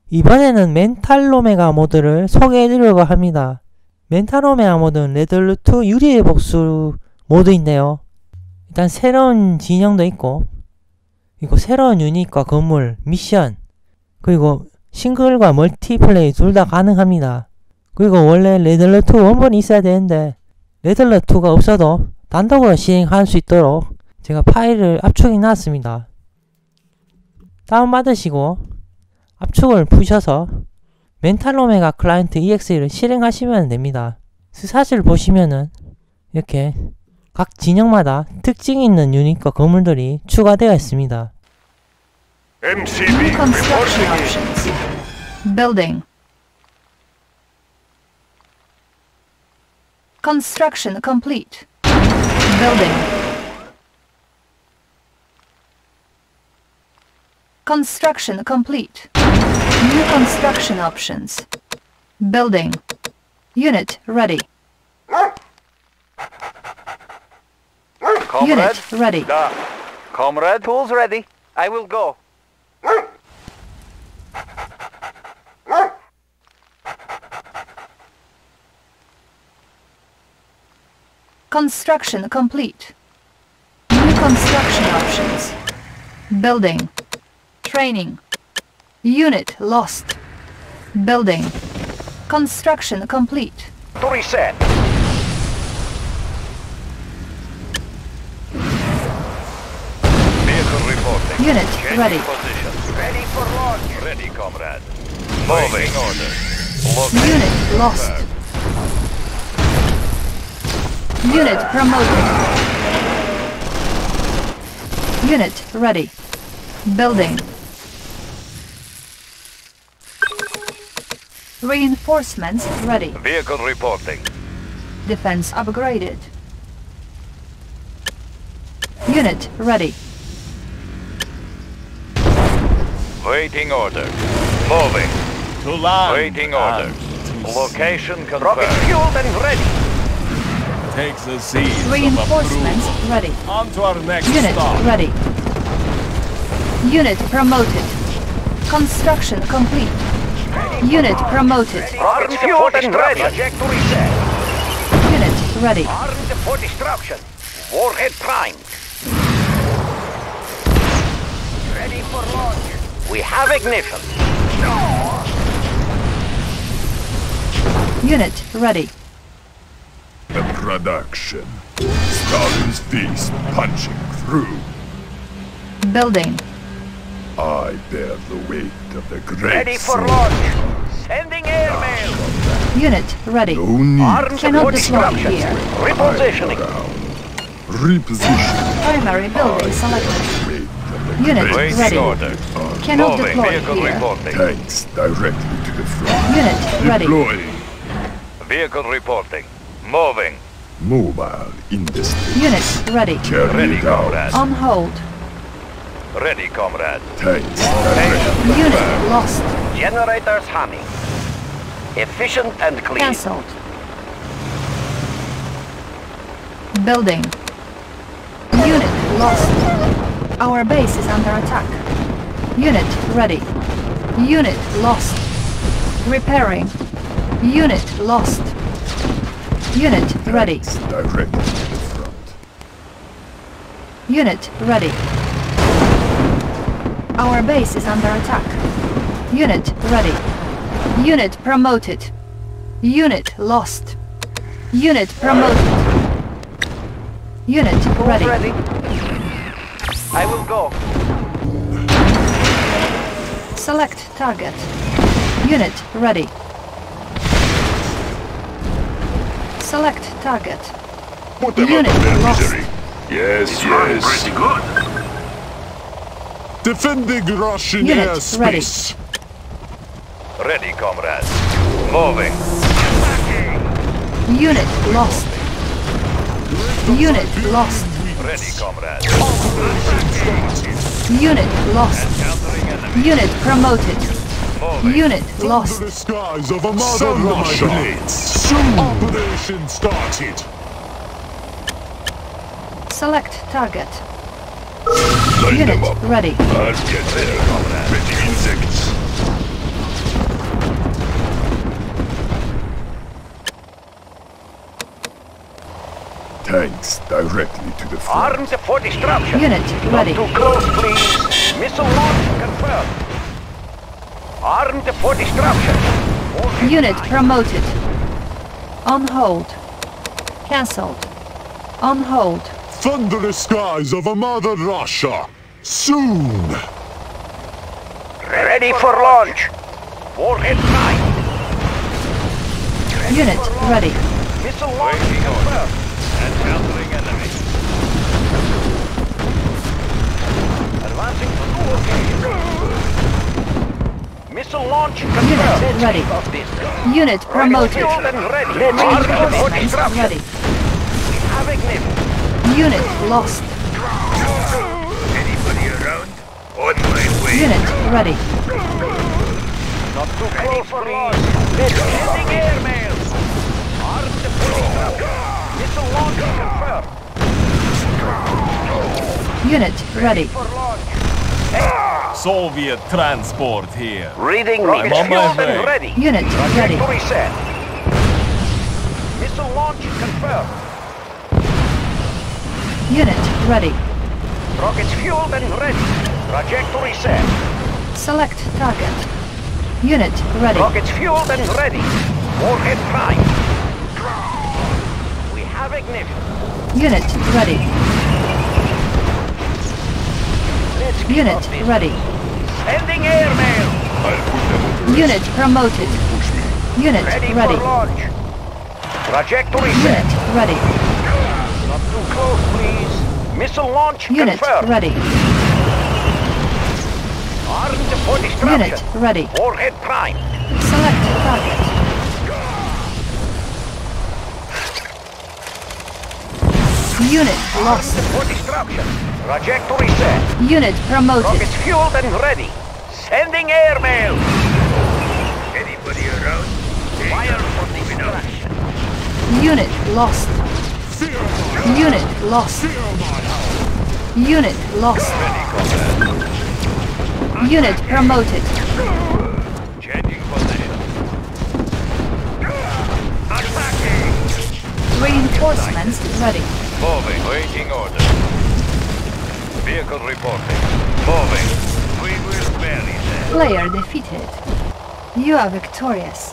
이번에는 멘탈로메가 모드를 소개해드리려고 합니다. 멘탈로메가 모드는 레드알트 유리의 복수 모드인데요. 일단 새로운 진영도 있고, 그리고 새로운 유닛과 건물, 미션, 그리고 싱글과 멀티플레이 둘 다 가능합니다. 그리고 원래 레드알트 원본이 있어야 되는데 레드알트가 없어도 단독으로 시행할 수 있도록 제가 파일을 압축해 놨습니다. 다운받으시고 압축을 푸셔서 멘탈로메가 클라이언트 EXE를 실행하시면 됩니다. 스샷을 보시면은 이렇게 각 진영마다 특징이 있는 유닛과 건물들이 추가되어 있습니다. MCB Construction options. Building. Construction complete. Building. Construction complete. New construction options. Building. Unit ready. Unit ready. Comrade, tools ready. I will go. Construction complete. New construction options. Building. Training. Unit lost. Building. Construction complete. To reset. Vehicle reporting. Unit Changing ready. position. Ready for launch. Ready, comrade. Moving order. Locating. Unit lost. Unit promoted. Unit ready. Building. Reinforcements ready. Vehicle reporting. Defense upgraded. Unit ready. Waiting order. Moving. To land. Waiting order. and to Location confirmed. Fueled and ready. Take the seeds of Reinforcements approval. ready. On to our next Unit stop. ready. Unit promoted. Construction complete. Unit promoted. Armed fueled and ready. Project to reset. Unit ready. Armed for destruction. Warhead primed. Ready for launch. We have ignition. Unit ready. The production. Stalin's fist punching through. Building. I bear the weight of the great Ready for sword. launch. Sending airmail. Unit ready. No need Armed Cannot for deploy destruction. here. Repositioning. Reposition. Primary building selected. Weight of the Unit great Waiting ready. order. Cannot Moving. deploy Vehicle here. reporting. tanks directly to the front. Unit ready. Deploying. Vehicle reporting. Moving. Mobile industry. Unit ready. Carry Ready, it out. comrade. On hold. Ready, comrade. Tanks Location directly. Unit confirmed. lost. Generators humming. Efficient and clean. Cancelled. Building. Unit lost. Our base is under attack. Unit ready. Unit lost. Repairing. Unit lost. Unit ready. Tanks directly to the front. Unit ready. Our base is under attack. Unit ready. Unit promoted. Unit lost. Unit promoted. Unit ready. Ready. I will go. Select target. Unit ready. Select target. Put them Unit out of their lost. misery. Yes, yes. good. Defending Russian Unit airspace. Ready, comrade. Moving. Unit lost. Unit lost. Ready, comrade. Unit lost. Countering enemy. Unit promoted. Moving. Unit lost. Under the skies of a modern Russia. Operation started. Select target. Line Unit them up. ready. I'll get there. Ready insects. tanks directly to the front. Armed for destruction. Unit ready. Not too close, please. Missile launch confirmed. Armed for destruction. Warhead Unit prime. promoted. On hold. Cancelled. On hold. Thunderous skies of a Mother Russia. Soon. Ready for launch. Warhead prime. Unit ready. Missile launch confirmed. Encountering enemy. Advancing to new location. Missile launch confirmed. Unit ready. Of distance. Unit promoted. Fueled and ready. Armed for Reinforcements destruction. ready. Have ignited. Unit lost. Anybody around? On my way. Unit ready. Not too close, please. Sending airmail. Armed for destruction. Missile launch confirmed. Unit ready. For launch. Soviet transport here. Reading I'm rockets on my fueled way. and ready. Unit ready. Trajectory set. Missile launch confirmed. Unit ready. Rockets fueled and ready. Trajectory set. Select target. Unit ready. Rockets fueled and ready. Warhead prime. We have ignition. Unit ready. Let's keep Unit up this. ready. Sending airmail. Unit promoted. Unit Ready ready. for launch. Trajectory set. Unit ready. Not too close, please. Missile launch Unit confirmed. ready. Armed for destruction. Unit ready. Warhead prime. Select target. Unit lost. For destruction. Trajectory set. Unit promoted. Rockets fueled and ready. Sending airmail. Anybody around? Fire for destruction. Unit lost. Unit lost. Unit lost. Unit promoted. Changing position. Attacking. Reinforcements ready. Moving. Waiting order. Vehicle reporting. Moving. We will bury them. Player defeated. You are victorious.